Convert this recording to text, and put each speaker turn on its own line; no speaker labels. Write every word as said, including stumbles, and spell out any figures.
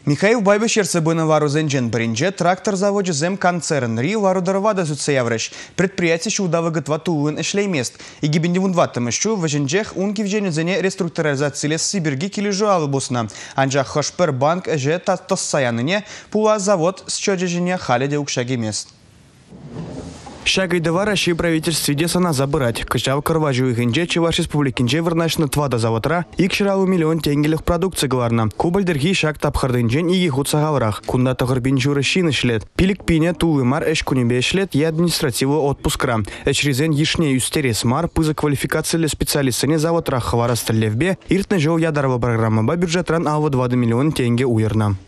Михаил Байбешерцы бы на вару зенджен бринже трактор заводе зем концерн ри вару дарвада зуцеявреш. Предприятие шуда готватуын эшлеймест. И гибендивун ваттам ищу в женджех унки в жене реструктуризации лес Сибирги килижуалы бусна. Анджах хошпер банк эже тассаяныне пула завод с чоджежине халиде укшаги мест.
Шагай даваращи правительстве десана забирать. Качав карважу их инже, чеваш республикинже вернашна твада заводра, и кширалу миллион тенгелях продукции гларна. Кубальдерги шаг тапхардынжен и ехут сагаврах. Кунда тахарбинчура шины шлет. Пилик пиня тулы мар эш кунебе шлет и административу отпускра. Эш резен ешне юстерес мар пыза квалификации для специалистов не заводра хвара сталевбе. Иртна жел ядарова программа ба бюджетран алва два миллион тенге уерна.